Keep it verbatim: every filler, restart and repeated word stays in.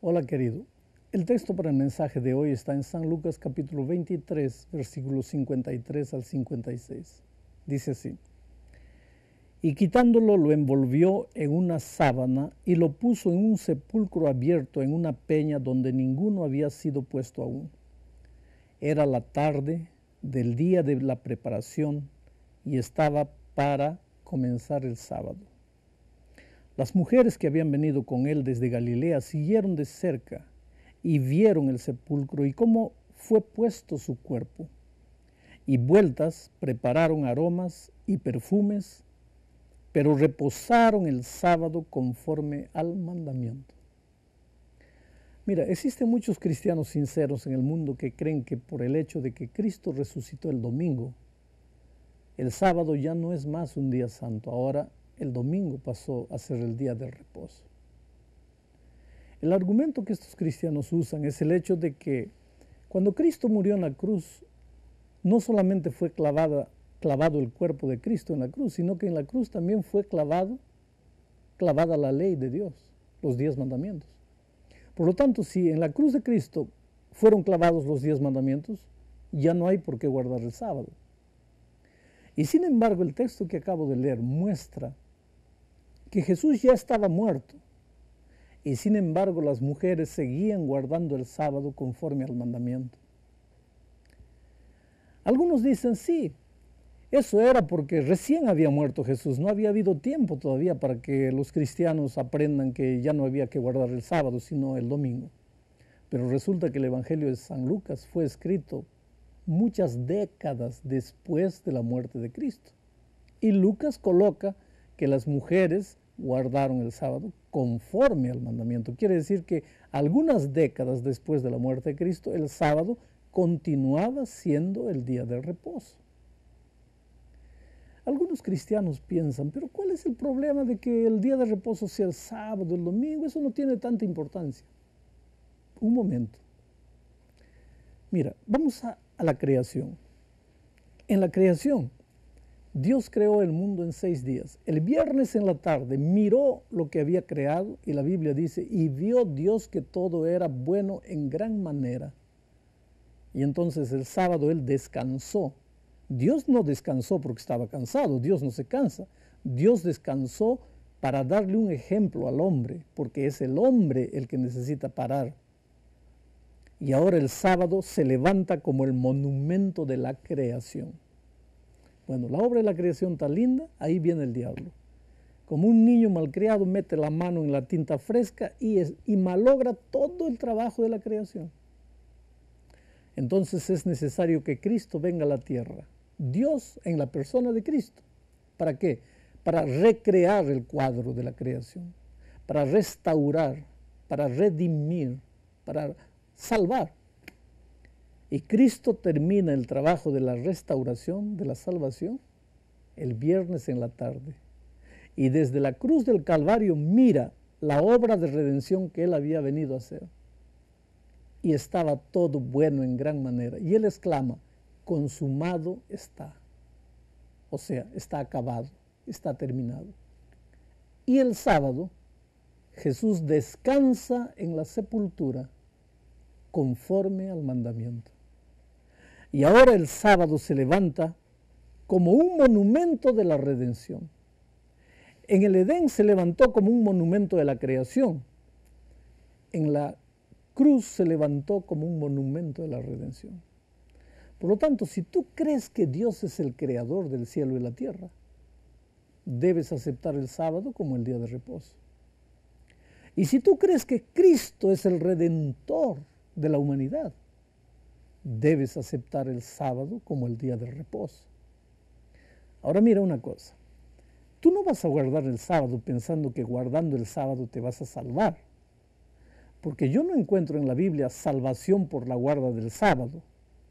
Hola querido, el texto para el mensaje de hoy está en San Lucas capítulo veintitrés, versículos cincuenta y tres al cincuenta y seis. Dice así: y quitándolo lo envolvió en una sábana y lo puso en un sepulcro abierto en una peña donde ninguno había sido puesto aún. Era la tarde del día de la preparación y estaba para comenzar el sábado. Las mujeres que habían venido con él desde Galilea siguieron de cerca y vieron el sepulcro y cómo fue puesto su cuerpo. Y vueltas prepararon aromas y perfumes, pero reposaron el sábado conforme al mandamiento. Mira, existen muchos cristianos sinceros en el mundo que creen que por el hecho de que Cristo resucitó el domingo, el sábado ya no es más un día santo, ahora el domingo pasó a ser el día del reposo. El argumento que estos cristianos usan es el hecho de que cuando Cristo murió en la cruz, no solamente fue clavada, clavado el cuerpo de Cristo en la cruz, sino que en la cruz también fue clavado, clavada la ley de Dios, los diez mandamientos. Por lo tanto, si en la cruz de Cristo fueron clavados los diez mandamientos, ya no hay por qué guardar el sábado. Y sin embargo, el texto que acabo de leer muestra que Jesús ya estaba muerto, y sin embargo las mujeres seguían guardando el sábado conforme al mandamiento. Algunos dicen, sí, eso era porque recién había muerto Jesús, no había habido tiempo todavía para que los cristianos aprendan que ya no había que guardar el sábado, sino el domingo. Pero resulta que el Evangelio de San Lucas fue escrito muchas décadas después de la muerte de Cristo. Y Lucas coloca que las mujeres guardaron el sábado conforme al mandamiento. Quiere decir que algunas décadas después de la muerte de Cristo, el sábado continuaba siendo el día del reposo. Algunos cristianos piensan, pero ¿cuál es el problema de que el día de reposo sea el sábado, el domingo? Eso no tiene tanta importancia. Un momento. Mira, vamos a, a la creación. En la creación, Dios creó el mundo en seis días. El viernes en la tarde miró lo que había creado y la Biblia dice, y vio Dios que todo era bueno en gran manera. Y entonces el sábado Él descansó. Dios no descansó porque estaba cansado, Dios no se cansa. Dios descansó para darle un ejemplo al hombre, porque es el hombre el que necesita parar. Y ahora el sábado se levanta como el monumento de la creación. Bueno, la obra de la creación está linda, ahí viene el diablo. Como un niño malcriado mete la mano en la tinta fresca y, es, y malogra todo el trabajo de la creación. Entonces es necesario que Cristo venga a la tierra. Dios en la persona de Cristo. ¿Para qué? Para recrear el cuadro de la creación, para restaurar, para redimir, para salvar. Y Cristo termina el trabajo de la restauración, de la salvación, el viernes en la tarde. Y desde la cruz del Calvario mira la obra de redención que Él había venido a hacer. Y estaba todo bueno en gran manera. Y Él exclama, consumado está. O sea, está acabado, está terminado. Y el sábado, Jesús descansa en la sepultura conforme al mandamiento. Y ahora el sábado se levanta como un monumento de la redención. En el Edén se levantó como un monumento de la creación. En la cruz se levantó como un monumento de la redención. Por lo tanto, si tú crees que Dios es el creador del cielo y la tierra, debes aceptar el sábado como el día de reposo. Y si tú crees que Cristo es el redentor de la humanidad, debes aceptar el sábado como el día de reposo. Ahora mira una cosa, tú no vas a guardar el sábado pensando que guardando el sábado te vas a salvar, porque yo no encuentro en la Biblia salvación por la guarda del sábado.